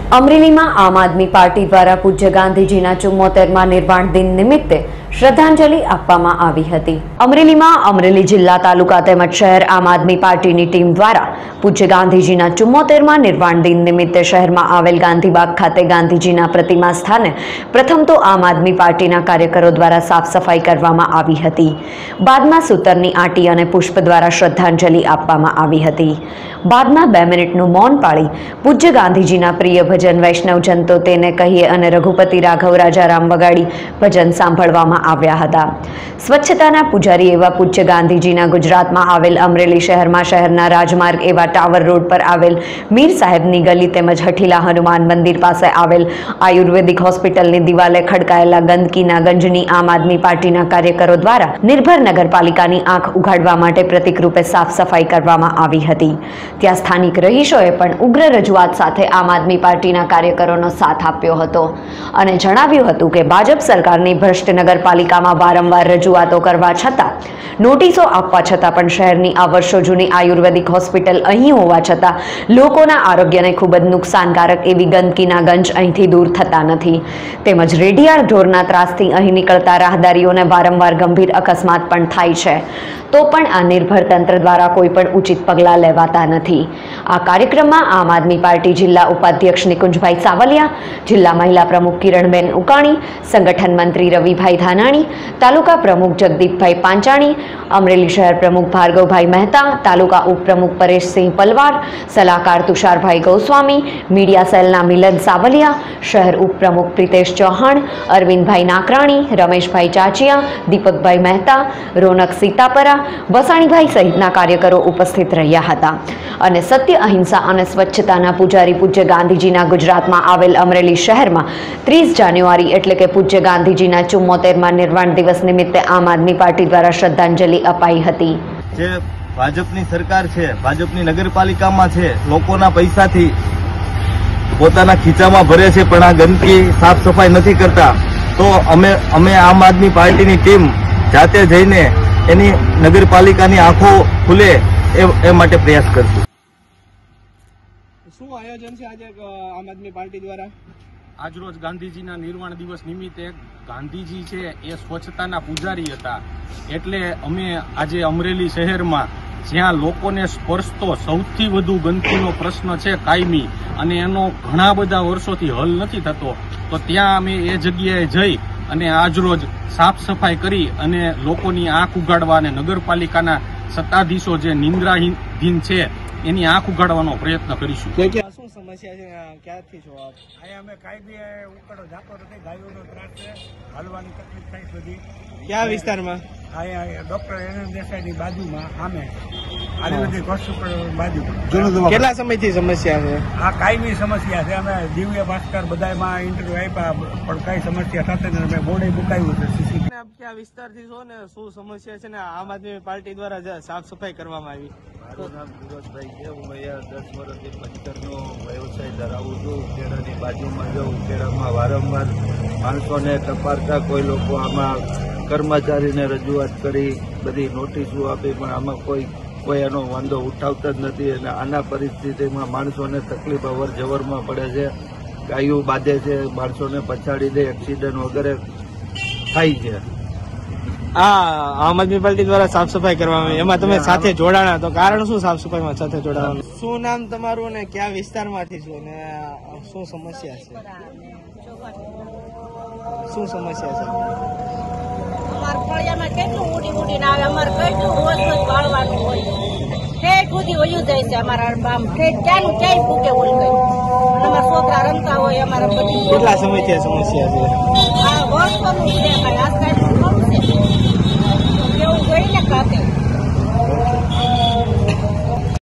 અમરેલીમાં આમ આદમી પાર્ટી દ્વારા પૂજ્ય ગાંધીજીના 74મા નિર્વાણ દિન નિમિત્તે શ્રદ્ધાંજલિ આપવામાં આવી હતી। અમરેલીમાં અમરેલી જિલ્લા તાલુકા તેમજ શહેર આમ આદમી પાર્ટીની ટીમ દ્વારા પૂજ્ય ગાંધીજીના 74મા નિર્વાણ દિન નિમિત્તે શહેરમાં આવેલ ગાંધીબાગ ખાતે ગાંધીજીના પ્રતિમા સ્થાને પ્રથમ તો આમ આદમી પાર્ટીના કાર્યકરો દ્વારા સાફ સફાઈ કરવામાં આવી હતી। બાદમાં સૂતરની આંટી અને પુષ્પ દ્વારા શ્રદ્ધાંજલિ આપવામાં આવી હતી। બાદમાં 2 મિનિટનું મૌન પાળી પૂજ્ય ગાંધીજીના પ્રિય ભજન વૈષ્ણવ જન તો તેને કહીએ અને રઘુપતિ રાઘવ રાજારામ વગાડી ભજન સાંભળવામાં આવ્યા હતા। સ્વચ્છતાના પૂજારી એવા પૂજ્ય ગાંધીજીના ગુજરાતમાં આવેલ અમરેલી શહેરમાં શહેરના રાજમાર્ગ એવા ટાવર રોડ પર આવેલ મીર સાહેબની ગલી તેમજ હઠીલા હનુમાન મંદિર પાસે આવેલ આયુર્વેદિક હોસ્પિટલની દિવાલે ખડકાયેલા ગંદકીના ગંજની આમ આદમી પાર્ટીના કાર્યકરો દ્વારા નિર્ભર નગરપાલિકાની આંખ ઉઘાડવા માટે પ્રતિકરૂપે સાફ સફાઈ કરવામાં આવી હતી। ત્યાં સ્થાનિક રહીશોએ પણ ઉગ્ર રજૂઆત સાથે આમ આદમી પાર્ટીના કાર્યકરોનો સાથ આપ્યો હતો અને જણાવ્યું હતું કે ભાજપ સરકારની ભ્રષ્ટ નગરપાલિકામાં વારંવાર રજૂઆતો કરવા છતાં નોટિસો આપવા છતાં પણ શહેરની આ વર્ષો જૂની આયુર્વેદિક હોસ્પિટલ અહીં હોવા છતાં લોકોના આરોગ્યને ખૂબ જ નુકસાનકારક એવી ગંદકીના ગંજ અહીંથી દૂર થતા નથી તેમજ રેડિયાળ ઢોરના ત્રાસથી અહીં નીકળતા રાહદારીઓને વારંવાર ગંભીર અકસ્માત પણ થાય છે તો પણ આ નિર્ભર તંત્ર દ્વારા કોઈ પણ ઉચિત પગલાં લેવાતા નથી। આ કાર્યક્રમમાં આમ આદમી પાર્ટી જિલ્લા ઉપાધ્યક્ષ નિકુંજભાઈ સાવલિયા, જિલ્લા મહિલા પ્રમુખ કિરણબેન ઉકાણી, સંગઠન મંત્રી રવિભાઈ ધાનાણી, તાલુકા પ્રમુખ જગદીપભાઈ પાંચાણી, અમરેલી શહેર પ્રમુખ ભાર્ગવભાઈ મહેતા, તાલુકા ઉપપ્રમુખ પરેશસિંહ પલવાર, સલાહકાર તુષારભાઈ ગોસ્વામી, મીડિયા સેલના મિલન સાવલિયા, શહેર ઉપપ્રમુખ પ્રિતેશ ચૌહાણ, અરવિંદભાઈ નાકરાણી, રમેશભાઈ ચાચિયા, દીપકભાઈ મહેતા, રોનક સીતાપરા, વસાણીભાઈ સહિતના કાર્યકરો ઉપસ્થિત રહ્યા હતા અને સત્ય અહિંસા અને સ્વચ્છતાના પૂજારી પૂજ્ય ગાંધીજીના ગુજરાતમાં આવેલ અમરેલી શહેરમાં 30 જાન્યુઆરી એટલે કે પૂજ્ય ગાંધીજીના 74મા નિર્વાણ દિવસ નિમિત્તે આમ આદમી પાર્ટી દ્વારા શ્રદ્ધાંજલિ અપાઈ હતી। જે ભાજપની સરકાર છે, ભાજપની નગરપાલિકામાં છે, લોકોના પૈસાથી પોતાના ખીચામાં ભરે છે પણ આ ગંદકી સાફ સફાઈ નથી કરતા તો અમે આમ આદમી પાર્ટીની ટીમ જાતે જઈને એની નગરપાલિકાની આંખો ખુલે એ માટે પ્રયાસ કરશું। શું આયોજન છે આજે આમ આદમી પાર્ટી દ્વારા? આજરોજ ગાંધીજીના નિર્વાણ દિવસ નિમિત્તે ગાંધીજી છે એ સ્વચ્છતાના પૂજારી હતા એટલે અમે આજે અમરેલી શહેરમાં જ્યાં લોકોને સ્પર્શતો સૌથી વધુ ગંદકીનો પ્રશ્ન છે કાયમી અને એનો ઘણા બધા વર્ષોથી હલ નથી થતો તો ત્યાં અમે એ જગ્યાએ જઈ અને આજરોજ સાફ સફાઈ કરી અને લોકોની આંખ ઉઘાડવા અને નગરપાલિકાના સત્તાધીશો જે નિંદ્રાહીન છે એની આંખ ઉઘાડવાનો પ્રયત્ન કરીશું। શું સમસ્યા છે? ક્યાંથી છો આપ? અહીંયા અમે કાયમી ઉકળો જાતો નથી, ગાયોનો ત્રાસ છે, હાલવાની તકલીફ થાય સુધી। ક્યાં વિસ્તારમાં? અહીંયા ડોક્ટર એનએન દેસાઈની બાજુમાં સામે આયુર્વેદિક હોસ્પિટલ બાજુમાં। કેટલા સમયથી સમસ્યા છે? આ કાયમી સમસ્યા છે। અમે દિવ્ય ભાસ્કર બધામાં ઇન્ટરવ્યુ આપ્યા પણ કઈ સમસ્યા થતી નથી। અમે બોર્ડે મુકાયું છે સીસી। ક્યાં વિસ્તારથી છો ને શું સમસ્યા છે ને આમ આદમી પાર્ટી દ્વારા સાફ સફાઈ કરવામાં આવી? મારું નામ સુરજભાઈ છે। હું અહીંયા 10 વર્ષથી પંચરનો વ્યવસાય ધરાવું છું। ઉકેડાની બાજુમાં જાઉં, ઉકેડામાં વારંવાર માણસોને તપાસતા કોઈ લોકો આમાં કર્મચારીને રજૂઆત કરી બધી નોટિસો આપી પણ આમાં કોઈ એનો વાંધો ઉઠાવતા જ નથી અને આના પરિસ્થિતિમાં માણસોને તકલીફ અવર જવરમાં પડે છે, ગાયો બાંધે છે, માણસોને પછાડી દે, એક્સિડન્ટ વગેરે થાય છે। આમ આદમી પાર્ટી દ્વારા સાફ સફાઈ કરવામાં આવી, એમાં તમે સાથે જોડાણા તો કારણ શું સાફ સફાઈમાં સાથે જોડાવાનું? શું નામ તમારું અને કયા વિસ્તારમાંથી છો અને શું સમસ્યા છે? શું સમસ્યા છે? અમારા ફળિયામાં કેટલું ઉડીને આવે, અમારે કેટલું રોજ વાળવાનું હોય, ઠેઠ સુધી વયું જાય છે અમારા આમ ઠેઠ ક્યાંનું ક્યાંય ફૂકે હોય ગઈ અને અમારા છોકરા રમતા હોય અમારા બધી। કેટલા સમયથી સમસ્યા છે? આ વર્ષોનું